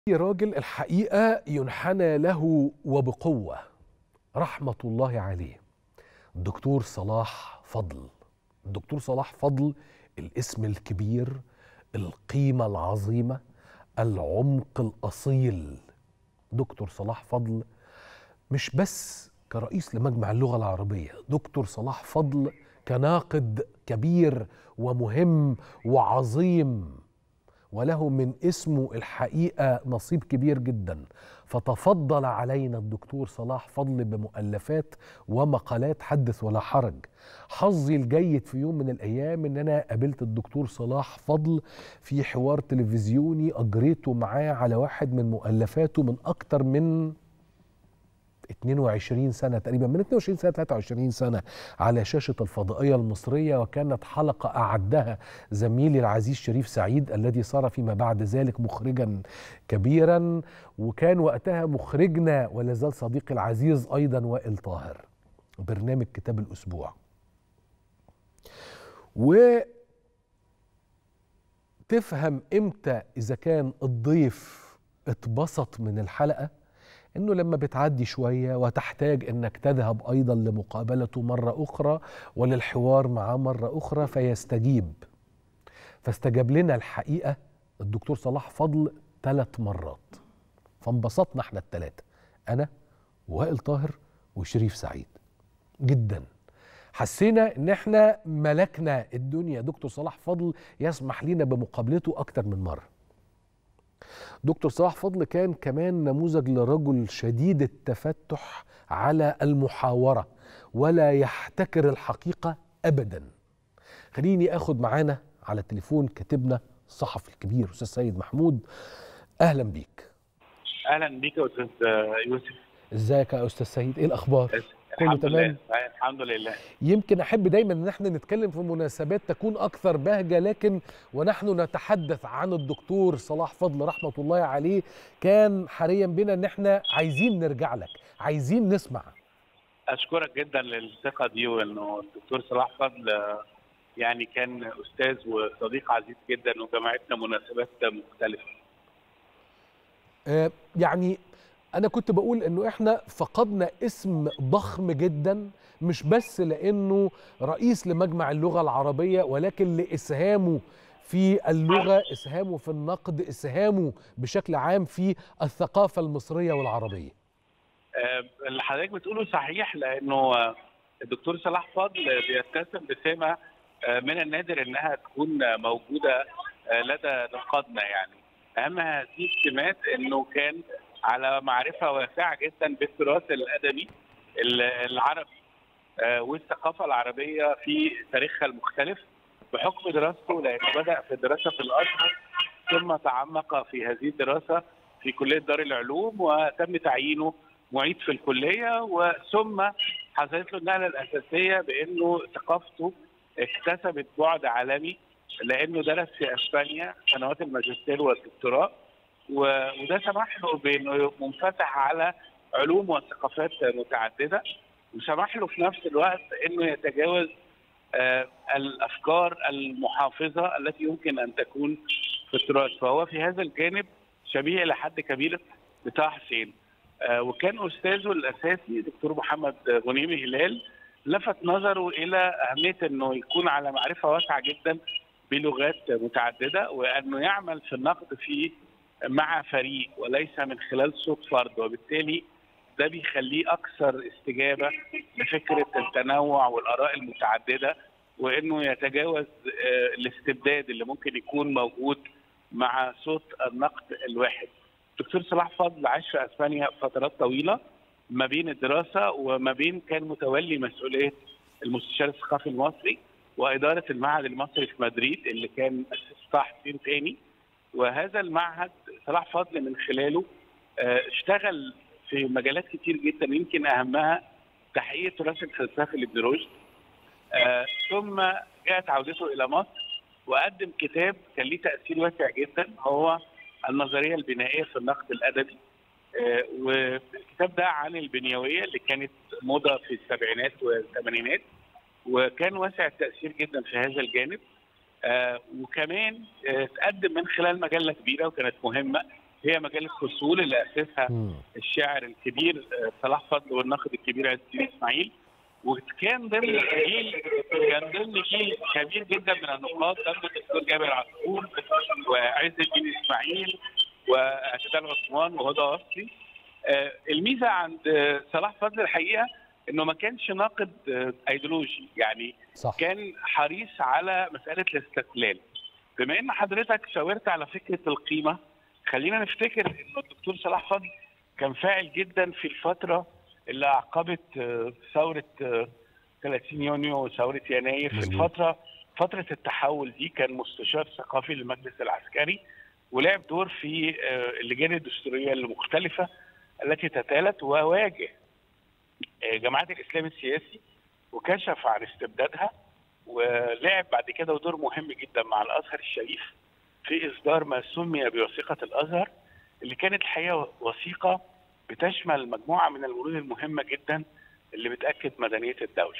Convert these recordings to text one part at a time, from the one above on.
راجل الحقيقة ينحنى له وبقوة، رحمة الله عليه، الدكتور صلاح فضل. الدكتور صلاح فضل، الاسم الكبير، القيمة العظيمة، العمق الأصيل. دكتور صلاح فضل مش بس كرئيس لمجمع اللغة العربية، دكتور صلاح فضل كناقد كبير ومهم وعظيم، وله من اسمه الحقيقة نصيب كبير جدا. فتفضل علينا الدكتور صلاح فضل بمؤلفات ومقالات حدث ولا حرج. حظي الجيد في يوم من الأيام إن أنا قابلت الدكتور صلاح فضل في حوار تلفزيوني أجريته معاه على واحد من مؤلفاته من أكتر من 22 سنة تقريبا، من 22 سنة 23 سنة على شاشة الفضائية المصرية، وكانت حلقة أعدها زميلي العزيز شريف سعيد الذي صار فيما بعد ذلك مخرجا كبيرا، وكان وقتها مخرجنا ولا زال صديقي العزيز أيضا وائل طاهر، برنامج كتاب الأسبوع. وتفهم إمتى إذا كان الضيف اتبسط من الحلقة، إنه لما بتعدي شوية وتحتاج إنك تذهب أيضا لمقابلته مرة أخرى وللحوار معاه مرة أخرى فيستجيب. فاستجاب لنا الحقيقة الدكتور صلاح فضل 3 مرات، فانبسطنا احنا الثلاثة، أنا ووائل طاهر وشريف سعيد جدا. حسينا إن احنا ملكنا الدنيا. دكتور صلاح فضل يسمح لنا بمقابلته أكتر من مرة. دكتور صلاح فضل كان كمان نموذج لرجل شديد التفتح على المحاورة ولا يحتكر الحقيقة أبدا. خليني أخد معانا على التليفون كاتبنا الصحفي الكبير أستاذ سيد محمود. أهلا بيك. أهلا بيك يا أستاذ يوسف. إزيك يا أستاذ سيد؟ إيه الأخبار؟ كله تمام؟ الحمد لله. يمكن أحب دايما أن احنا نتكلم في مناسبات تكون أكثر بهجة، لكن ونحن نتحدث عن الدكتور صلاح فضل رحمة الله عليه كان حريا بنا أن احنا عايزين نرجع لك، عايزين نسمع. أشكرك جدا للثقة دي، وأنه الدكتور صلاح فضل يعني كان أستاذ وصديق عزيز جدا وجمعتنا مناسبات مختلفة. يعني أنا كنت بقول إنه إحنا فقدنا اسم ضخم جدا، مش بس لأنه رئيس لمجمع اللغة العربية، ولكن لإسهامه في اللغة، إسهامه في النقد، إسهامه بشكل عام في الثقافة المصرية والعربية. اللي حضرتك بتقوله صحيح، لأنه الدكتور صلاح فضل بيتسم بسمة من النادر إنها تكون موجودة لدى نقادنا. يعني أهم هذه السمات إنه كان على معرفة واسعة جدا بالتراث الأدبي العربي والثقافة العربية في تاريخها المختلف بحكم دراسته، لأنه بدأ في الدراسة في الأزهر ثم تعمق في هذه الدراسة في كلية دار العلوم، وتم تعيينه معيد في الكلية، وثم حصلت له النقلة الأساسية بأنه ثقافته اكتسبت بعد عالمي، لأنه درس في أسبانيا سنوات الماجستير والدكتوراه، وده سمح له بانه منفتح على علوم وثقافات متعدده، وسمح له في نفس الوقت انه يتجاوز الافكار المحافظه التي يمكن ان تكون في التراث. فهو في هذا الجانب شبيه الى حد كبير بطه حسين. وكان استاذه الاساسي دكتور محمد غنيمي هلال لفت نظره الى اهميه انه يكون على معرفه واسعه جدا بلغات متعدده، وانه يعمل في النقد في مع فريق وليس من خلال صوت فرد، وبالتالي ده بيخليه اكثر استجابه لفكره التنوع والاراء المتعدده، وانه يتجاوز الاستبداد اللي ممكن يكون موجود مع صوت النقد الواحد. الدكتور صلاح فضل عاش في اسبانيا فترات طويله ما بين الدراسه وما بين كان متولي مسؤوليه المستشار الثقافي المصري واداره المعهد المصري في مدريد اللي كان اسسه حسين تاني. وهذا المعهد صلاح فضل من خلاله اشتغل في مجالات كتير جدا، يمكن اهمها تحقيق التراث الفلسفي لابن رشد. ثم جاءت عودته الى مصر وقدم كتاب كان ليه تاثير واسع جدا، هو النظريه البنائيه في النقد الادبي. والكتاب ده عن البنيويه اللي كانت موضه في السبعينات والثمانينات، وكان واسع التاثير جدا في هذا الجانب. وكمان تقدم من خلال مجله كبيره وكانت مهمه هي مجله فصول اللي اسسها الشاعر الكبير صلاح فضل والناقد الكبير عز الدين اسماعيل. وكان ضمن جيل كبير جدا من النقاد، ضمن الدكتور جابر عصفور وعز الدين اسماعيل واشتال عثمان وهدى اصلي. الميزه عند صلاح فضل الحقيقه انه ما كانش ناقد ايديولوجي، يعني صح. كان حريص على مساله الاستقلال. بما ان حضرتك شاورت على فكره القيمه، خلينا نفتكر انه الدكتور صلاح فضل كان فاعل جدا في الفتره اللي اعقبت ثوره 30 يونيو وثوره يناير. في فتره التحول دي كان مستشار ثقافي للمجلس العسكري، ولعب دور في اللجان الدستوريه المختلفه التي تتالت، وواجه جماعات الاسلام السياسي وكشف عن استبدادها، ولعب بعد كده دور مهم جدا مع الازهر الشريف في اصدار ما سمي بوثيقه الازهر، اللي كانت الحقيقه وثيقه بتشمل مجموعه من البنود المهمه جدا اللي بتاكد مدنيه الدوله.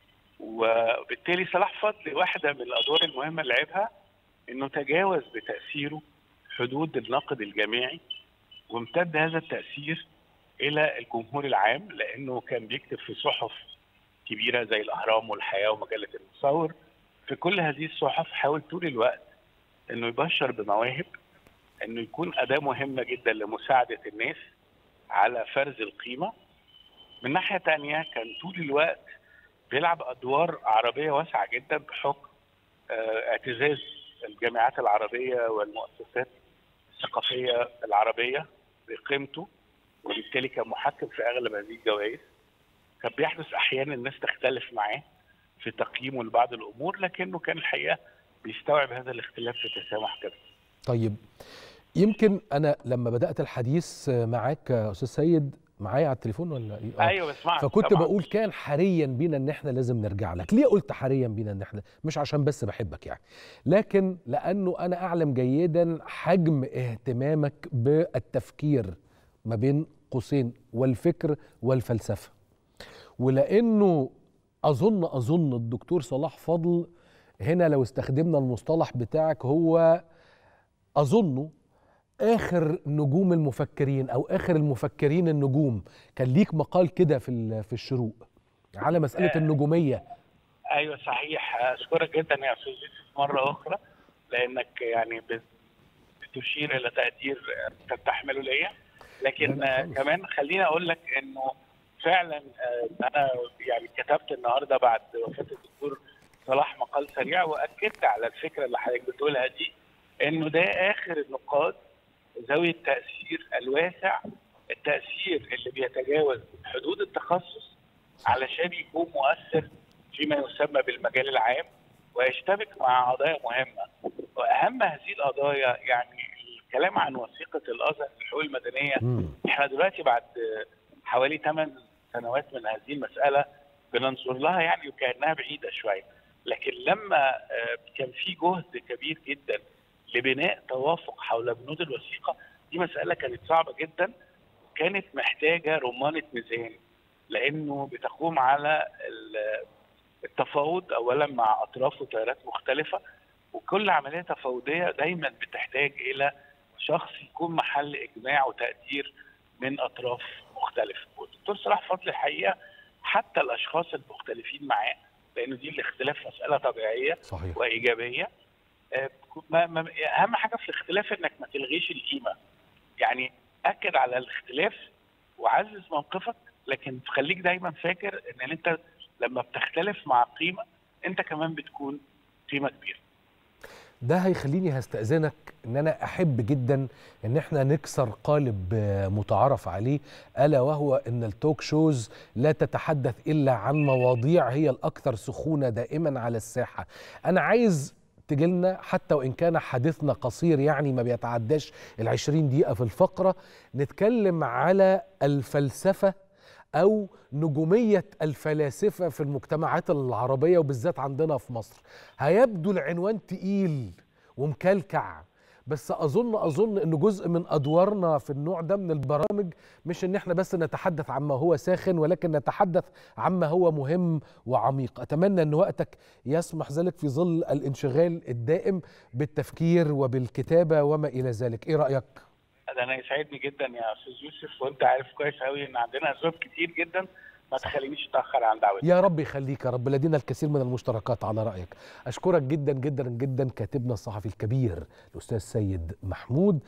وبالتالي صلاح فضل واحده من الادوار المهمه اللي لعبها انه تجاوز بتاثيره حدود النقد الجامعي، وامتد هذا التاثير الى الجمهور العام، لانه كان بيكتب في صحف كبيره زي الاهرام والحياه ومجله المصور. في كل هذه الصحف حاول طول الوقت انه يبشر بمواهب، انه يكون اداه مهمه جدا لمساعده الناس على فرز القيمه. من ناحيه ثانيه كان طول الوقت بيلعب ادوار عربيه واسعه جدا بحكم اعتزاز الجامعات العربيه والمؤسسات الثقافيه العربيه بقيمته، وبالتالي كان محكم في اغلب هذه الجوائز. كان بيحدث احيانا الناس تختلف معاه في تقييمه لبعض الامور، لكنه كان الحقيقه بيستوعب هذا الاختلاف في تسامح كده. طيب، يمكن انا لما بدات الحديث معاك يا استاذ سيد، معايا على التليفون ولا ايه؟ ايوه بسمعك. فكنت طبعا بقول كان حريا بينا ان احنا لازم نرجع لك. ليه قلت حريا بينا ان احنا؟ مش عشان بس بحبك يعني، لكن لانه انا اعلم جيدا حجم اهتمامك بالتفكير ما بين قوسين والفكر والفلسفه، ولانه اظن الدكتور صلاح فضل هنا لو استخدمنا المصطلح بتاعك هو اظنه آخر نجوم المفكرين أو آخر المفكرين النجوم. كان ليك مقال كده في الشروق على مسألة النجومية. أيوة صحيح. أشكرك جدا يا أستاذ يوسف مرة أخرى، لأنك يعني بتشير إلى تقدير تحمله ليا. لكن كمان خليني أقول لك إنه فعلا أنا يعني كتبت النهارده بعد وفاة الدكتور صلاح مقال سريع، وأكدت على الفكرة اللي حضرتك بتقولها دي، إنه ده آخر النقاد ذوي التأثير الواسع، التأثير اللي بيتجاوز حدود التخصص علشان يكون مؤثر فيما يسمى بالمجال العام ويشتبك مع قضايا مهمة. وأهم هذه القضايا يعني الكلام عن وثيقة الأزهر للحقوق المدنية. احنا دلوقتي بعد حوالي 8 سنوات من هذه المسألة بننظر لها يعني وكأنها بعيدة شوية، لكن لما كان في جهد كبير جدا لبناء توافق حول بنود الوثيقه دي، مساله كانت صعبه جدا، كانت محتاجه رمانه ميزان، لانه بتقوم على التفاوض اولا مع اطراف وتيارات مختلفه، وكل عمليه تفاوضيه دايما بتحتاج الى شخص يكون محل اجماع وتقدير من اطراف مختلفه. والدكتور صلاح فضل الحقيقه حتى الاشخاص المختلفين معاه، لانه دي الاختلاف مساله طبيعيه صحيح وايجابيه، اهم حاجه في الاختلاف انك ما تلغيش القيمه، يعني اكد على الاختلاف وعزز موقفك، لكن خليك دايما فاكر ان انت لما بتختلف مع قيمه انت كمان بتكون قيمه كبيره. ده هيخليني هستأذنك ان انا احب جدا ان احنا نكسر قالب متعارف عليه، الا وهو ان التوك شوز لا تتحدث الا عن مواضيع هي الاكثر سخونه دائما على الساحه. انا عايز تجيلنا حتى وإن كان حديثنا قصير، يعني ما بيتعداش 20 دقيقة في الفقرة، نتكلم على الفلسفة أو نجومية الفلاسفة في المجتمعات العربية وبالذات عندنا في مصر. هيبدو العنوان تقيل ومكلكع، بس أظن أنه جزء من أدوارنا في النوع ده من البرامج مش أن احنا بس نتحدث عما هو ساخن، ولكن نتحدث عما هو مهم وعميق. أتمنى أن وقتك يسمح ذلك في ظل الانشغال الدائم بالتفكير وبالكتابة وما إلى ذلك. إيه رأيك؟ ده انا يسعدني جدا يا استاذ يوسف، وانت عارف كويس قوي ان عندنا اسباب كتير جدا ما تخلينيش اتاخر عن دعوتك. يا رب يخليك يا رب، لدينا الكثير من المشتركات على رأيك. أشكرك جدا جدا جدا كاتبنا الصحفي الكبير الأستاذ سيد محمود.